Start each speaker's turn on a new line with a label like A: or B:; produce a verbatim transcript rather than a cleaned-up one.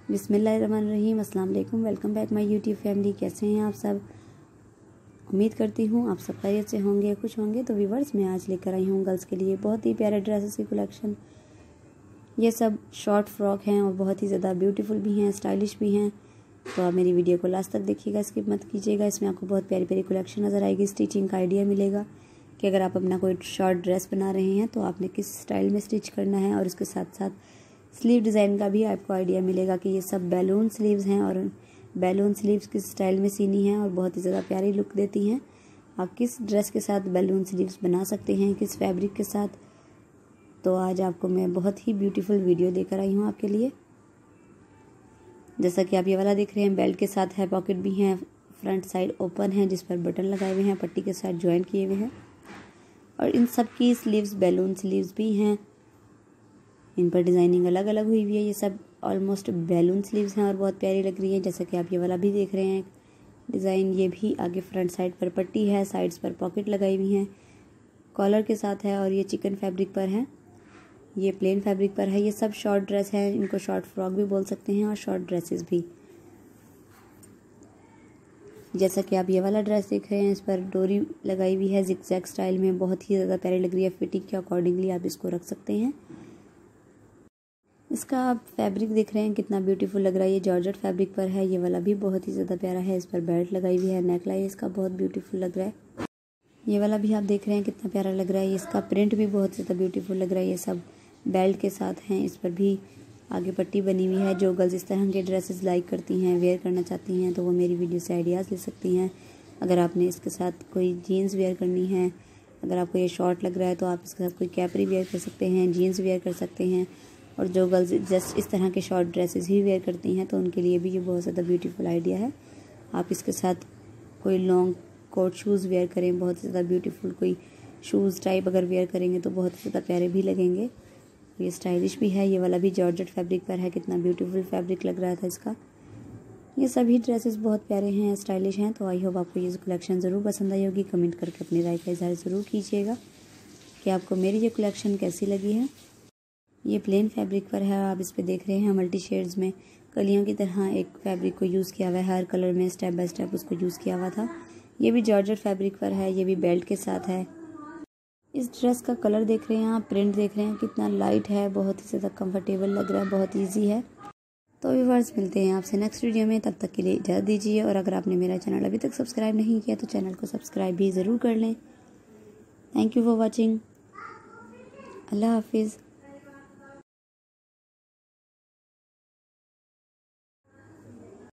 A: बिस्मिल्लाहिर्रहमानिर्रहीम, अस्सलाम वालेकुम। Welcome back my YouTube family. कैसे हैं आप सब? उम्मीद करती हूँ आप सब खैरियत से होंगे, खुश होंगे। तो व्यूवर्स, मैं आज लेकर आई हूँ गर्ल्स के लिए बहुत ही प्यारे ड्रेसेस की कलेक्शन। ये सब शॉर्ट फ्रॉक हैं और बहुत ही ज़्यादा ब्यूटीफुल भी हैं, स्टाइलिश भी हैं। तो आप मेरी वीडियो को लास्ट तक देखिएगा, स्किप मत कीजिएगा। इसमें आपको बहुत प्यारी प्यारी कलेक्शन नज़र आएगी। स्टिचिंग का आइडिया मिलेगा कि अगर आप अपना कोई शॉर्ट ड्रेस बना रहे हैं तो आपने किस स्टाइल में स्टिच करना है, और उसके साथ साथ स्लीव डिज़ाइन का भी आपको आइडिया मिलेगा कि ये सब बैलून स्लीव्स हैं और बैलून स्लीव्स किस स्टाइल में सीनी है और बहुत ही ज़्यादा प्यारी लुक देती हैं। आप किस ड्रेस के साथ बैलून स्लीव्स बना सकते हैं, किस फैब्रिक के साथ। तो आज आपको मैं बहुत ही ब्यूटीफुल वीडियो लेकर आई हूँ आपके लिए। जैसा कि आप ये वाला देख रहे हैं, बेल्ट के साथ है, पॉकेट भी हैं, फ्रंट साइड ओपन है जिस पर बटन लगाए हुए हैं, पट्टी के साथ ज्वाइंट किए हुए हैं, और इन सब की स्लीव्स बैलून स्लीव्स भी हैं। इन पर डिज़ाइनिंग अलग अलग हुई हुई है। ये सब ऑलमोस्ट बैलून स्लीव्स हैं और बहुत प्यारी लग रही हैं। जैसा कि आप ये वाला भी देख रहे हैं डिज़ाइन, ये भी आगे फ्रंट साइड पर पट्टी है, साइड्स पर पॉकेट लगाई हुई हैं, कॉलर के साथ है, और ये चिकन फैब्रिक पर है, ये प्लेन फैब्रिक पर है। ये सब शॉर्ट ड्रेस है, इनको शॉर्ट फ्रॉक भी बोल सकते हैं और शॉर्ट ड्रेसेस भी। जैसा कि आप ये वाला ड्रेस देख रहे हैं, इस पर डोरी लगाई हुई है जिगजैग स्टाइल में, बहुत ही ज़्यादा प्यारी लग रही है। फिटिंग के अकॉर्डिंगली आप इसको रख सकते हैं। इसका आप फैब्रिक देख रहे हैं कितना ब्यूटीफुल लग रहा है। ये जॉर्जेट फैब्रिक पर है। ये वाला भी बहुत ही ज़्यादा प्यारा है। इस पर बेल्ट लगाई हुई है, नेक लाइन इसका बहुत ब्यूटीफुल लग रहा है। ये वाला भी आप देख रहे हैं कितना प्यारा लग रहा है। इसका प्रिंट भी बहुत ज़्यादा ब्यूटीफुल लग रहा है। ये सब बेल्ट के साथ हैं। इस पर भी आगे पट्टी बनी हुई है। जो गर्ल्स इस तरह के ड्रेसेस लाइक करती हैं, वेयर करना चाहती हैं, तो वो मेरी वीडियो से आइडियाज़ ले सकती हैं। अगर आपने इसके साथ कोई जीन्स वेयर करनी है, अगर आपको ये शॉर्ट लग रहा है तो आप इसके साथ कोई कैपरी वेयर कर सकते हैं, जीन्स वेयर कर सकते हैं। और जो गर्ल्स जस्ट इस तरह के शॉर्ट ड्रेसेस ही वेयर करती हैं तो उनके लिए भी ये बहुत ज़्यादा ब्यूटीफुल आइडिया है। आप इसके साथ कोई लॉन्ग कोट शूज़ वेयर करें, बहुत ज़्यादा ब्यूटीफुल कोई शूज़ टाइप अगर वेयर करेंगे तो बहुत ज़्यादा प्यारे भी लगेंगे। ये स्टाइलिश भी है। ये वाला भी जॉर्जेट फैब्रिक पर है, कितना ब्यूटीफुल फैब्रिक लग रहा था इसका। ये सभी ड्रेसेस बहुत प्यारे हैं, स्टाइलिश हैं। तो आई होप आपको ये कलेक्शन ज़रूर पसंद आई होगी। कमेंट करके अपनी राय का इज़हार ज़रूर कीजिएगा कि आपको मेरी ये कलेक्शन कैसी लगी है। ये प्लेन फैब्रिक पर है, आप इस पे देख रहे हैं मल्टी शेड्स में कलियों की तरह एक फैब्रिक को यूज़ किया हुआ है। हर कलर में स्टेप बाय स्टेप उसको यूज़ किया हुआ था। ये भी जॉर्जेट फैब्रिक पर है, ये भी बेल्ट के साथ है। इस ड्रेस का कलर देख रहे हैं आप, प्रिंट देख रहे हैं कितना लाइट है, बहुत ही ज़्यादा कंफर्टेबल लग रहा है, बहुत ईजी है। तो व्यूअर्स, मिलते हैं आपसे नेक्स्ट वीडियो में, तब तक के लिए इजाज़त दीजिए। और अगर आपने मेरा चैनल अभी तक सब्सक्राइब नहीं किया तो चैनल को सब्सक्राइब भी ज़रूर कर लें। Thank you for watching. अल्लाह हाफिज़।